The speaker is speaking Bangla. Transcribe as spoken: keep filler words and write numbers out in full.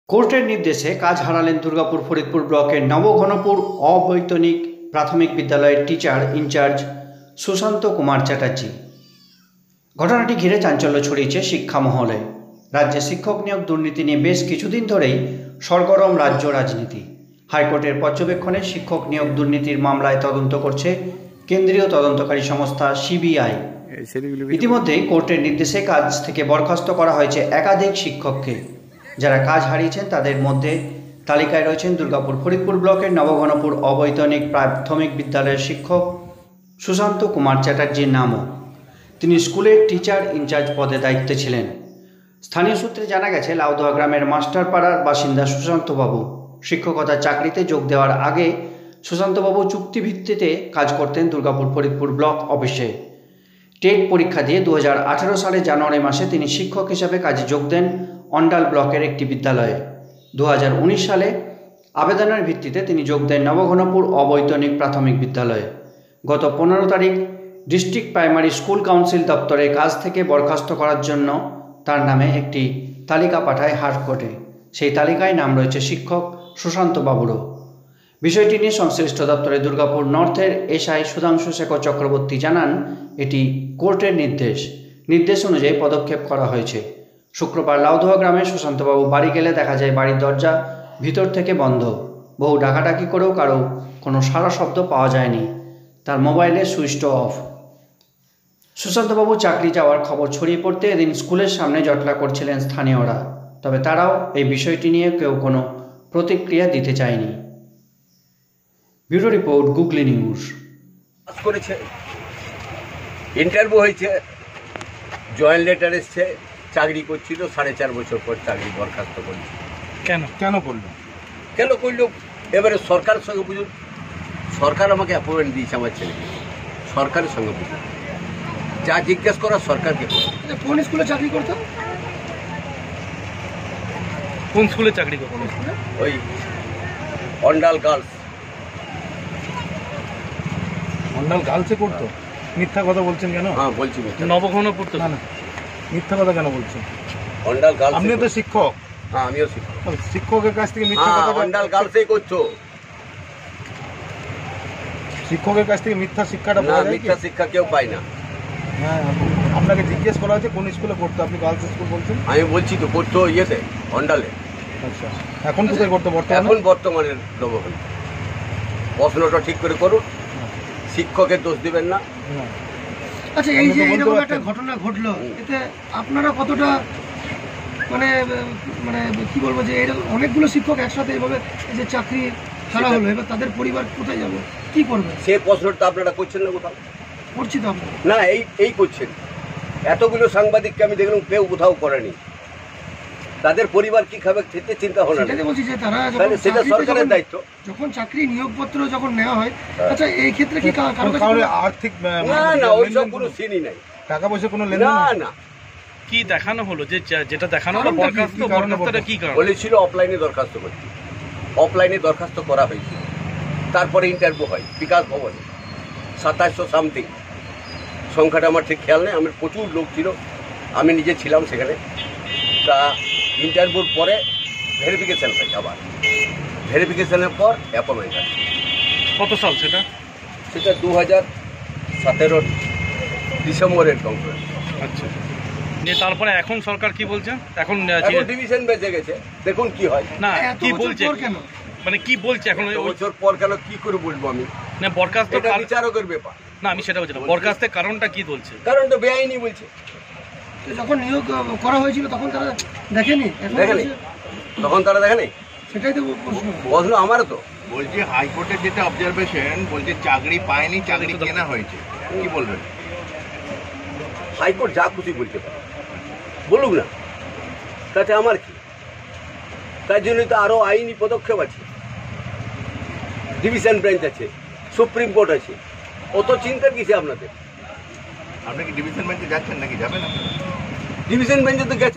কোর্টের নির্দেশে কাজ হারালেন দুর্গাপুর ফরিদপুর ব্লকের নবঘনপুর অবৈতনিক প্রাথমিক বিদ্যালয়ের টিচার ইনচার্জ সুশান্ত কুমার চ্যাটার্জি। ঘটনাটি ঘিরে চাঞ্চল্য ছড়িয়েছে শিক্ষা মহলে। রাজ্যে শিক্ষক নিয়োগ দুর্নীতি নিয়ে বেশ কিছুদিন ধরেই সরগরম রাজ্য রাজনীতি। হাইকোর্টের পর্যবেক্ষণে শিক্ষক নিয়োগ দুর্নীতির মামলায় তদন্ত করছে কেন্দ্রীয় তদন্তকারী সংস্থা সিবিআই। ইতিমধ্যেই কোর্টের নির্দেশে কাজ থেকে বরখাস্ত করা হয়েছে একাধিক শিক্ষককে। যারা কাজ হারিয়েছেন তাদের মধ্যে তালিকায় রয়েছেন দুর্গাপুর ফরিদপুর ব্লকের নবঘনপুর অবৈতনিক প্রাথমিক বিদ্যালয়ের শিক্ষক সুশান্ত কুমার চ্যাটার্জির নামও। তিনি স্কুলের টিচার ইনচার্জ পদে দায়িত্বে ছিলেন। স্থানীয় সূত্রে জানা গেছে, লাউদোয়া গ্রামের মাস্টারপাড়ার বাসিন্দা সুশান্তবাবু শিক্ষকতার চাকরিতে যোগ দেওয়ার আগে সুশান্তবাবু চুক্তিভিত্তিতে কাজ করতেন দুর্গাপুর ফরিদপুর ব্লক অফিসে। টেট পরীক্ষা দিয়ে দু হাজার আঠেরো সালে জানুয়ারি মাসে তিনি শিক্ষক হিসাবে কাজে যোগ দেন অন্ডাল ব্লকের একটি বিদ্যালয়ে। দু হাজার উনিশ সালে আবেদনের ভিত্তিতে তিনি যোগ দেন নবঘনপুর অবৈতনিক প্রাথমিক বিদ্যালয়ে। গত পনেরো তারিখ ডিস্ট্রিক্ট প্রাইমারি স্কুল কাউন্সিল দপ্তরে কাজ থেকে বরখাস্ত করার জন্য তার নামে একটি তালিকা পাঠায় হাইকোর্টে। সেই তালিকায় নাম রয়েছে শিক্ষক সুশান্তবাবুরও। বিষয়টি নিয়ে সংশ্লিষ্ট দপ্তরে দুর্গাপুর নর্থের এসআই সুধাংশু শেখর চক্রবর্তী জানান, এটি কোর্টের নির্দেশ। নির্দেশ অনুযায়ী পদক্ষেপ করা হয়েছে। শুক্রবার লাউদোয়া গ্রামে সুশান্তবাবু বাড়ি গেলে দেখা যায় বাড়ির দরজা ভিতর থেকে বন্ধ। বহু ডাকাডাকি করেও কারো কোনো সাড়া শব্দ পাওয়া যায়নি। তার মোবাইলে সুইচ অফ। সুশান্তবাবু চাকরি যাওয়ার খবর ছড়িয়ে পড়তে এদিন স্কুলের সামনে জটলা করছিলেন স্থানীয়রা। তবে তারাও এই বিষয়টি নিয়ে কেউ কোনো প্রতিক্রিয়া দিতে চায়নি। Bureau report, googly news. করেছে, ইন্টারভিউ হয়েছে, জয়েন্ট লেটার এসছে, চাকরি করছিল, সাড়ে চার বছর পর চাকরি বরখাস্ত করছে। কেন কেন করলো কেন করলো এবারে সরকারের সঙ্গে বুঝুন। সরকার আমাকে অ্যাপয়েন্ট দিয়েছে আমার ছেলেকে, সরকারের সঙ্গে বুঝুন। যা জিজ্ঞেস করা সরকারকে করুন। কোন স্কুলে চাকরি করতো? কোন স্কুলে চাকরি করতো? ওই অন্ডাল গার্লস। অন্ডাল গার্লসে করতো? মিথ্যা কথা বলছেন কেন? হ্যাঁ বলছি, নবঘনপুর তো। না না, মিথ্যা কথা কেন বলছেন? অন্ডাল গার্লস। আপনি তো শিক্ষক। হ্যাঁ আমিও শিক্ষক। শিক্ষকের কাছ থেকে মিথ্যা কথা? অন্ডাল গার্লসেই করছো। শিক্ষকের কাছ থেকে মিথ্যা শিক্ষাটা পাওয়া যায়? মিথ্যা শিক্ষা কেউ পায় না। হ্যাঁ, আপনাকে জিজ্ঞেস করা হয়েছে কোন স্কুলে পড়তো, আপনি গার্লস স্কুল বলছেন। আমি বলছি তো করতো ইয়েতে, অন্ডালে। আচ্ছা, এখন কোথায় করতো বর্তমানে? এখন বর্তমানে নবঘন। প্রশ্নটা ঠিক করে করুন, শিক্ষকের দোষ দিবেন না। আচ্ছা, এই যে এরকম একটা ঘটনা ঘটলো, এতে আপনারা কতটা মানে মানে কি বলবো, যে এরকম অনেকগুলো শিক্ষক একসাথে এভাবে যে চাকরি হারা হলো, এবার তাদের পরিবার কোথায় যাবে, কি করবে? সে প্রশ্নটা আপনারা করছেন না কোথাও? করছি তো আমরা। না, এই এই করছেন। এতগুলো সাংবাদিককে আমি দেখলাম কেউ কোথাও করেনি। তাদের পরিবার কি খাবে সেটা চিন্তা হলো না। বলছি যে তারা সেটা সরকারের দায়িত্ব। যখন চাকরি নিয়োগপত্র যখন নেওয়া হয়, আচ্ছা এই ক্ষেত্রে কি আর্থিক? না না, ওইসব কোনো সিনই নাই। টাকা পয়সা কোনো লেনদেন? না না। কি দেখানো হলো, যে যেটা দেখানো হলো বরখাস্ত, বরখাস্তটা কি কারণ? বলেছিল অফলাইনে দরখাস্ত করতে। অফলাইনে দরখাস্ত করা হয়েছে, তারপরে ইন্টারভিউ হয় বিকাশ ভবনে। সাতাশশো সামথিং সংখ্যাটা আমার ঠিক খেয়াল নেই। আমার প্রচুর লোক ছিল, আমি নিজে ছিলাম সেখানে। তা ইন্টারভিউর পরে ভেরিফিকেশান হয়, আবার ভেরিফিকেশানের পর অ্যাপয়েন্টমেন্ট হয়। কত সাল সেটা? সেটা দু হাজার সতেরোর ডিসেম্বরের কংগ্রেস। আচ্ছা, যে তারপরে এখন সরকার কি বলছে? এখন ডিভিশন বেঁচে গেছে, দেখুন কি হয়। না, কি বলছে কেন, মানে কি বলছে এখন? বছর পর কেন কি করে বলবো আমি? না, বরখাস্ত বিচারকের ব্যাপার। না, আমি সেটা বলছিলাম, বরখাস্তের কারণটা কি বলছে? কারণটা বেআইনি বলছে। যখন নিয়োগ করা হয়েছিল তখন তারা দেখেনি? দেখেনি, তখন তারা দেখেনি। সেটাই তো প্রশ্ন আমারও তো। বলছি হাইকোর্টের যেটা অবজারভেশন বলছে চাকরি পায়নি, চাকরি কেনা হয়েছে, কি বলবেন? হাইকোর্ট যা খুশি বলতে পারে, বলুক না, তাতে আমার কি? তার জন্য তো আরো আইনি পদক্ষেপ আছে, ডিভিশন বেঞ্চ আছে, সুপ্রিম কোর্ট আছে। অত চিন্তার কিছু আপনাদের? আপনি কি ডিভিশন বেঞ্চে যাচ্ছেন নাকি যাবেন? ডিভিশন বেঞ্চে তো গেছে।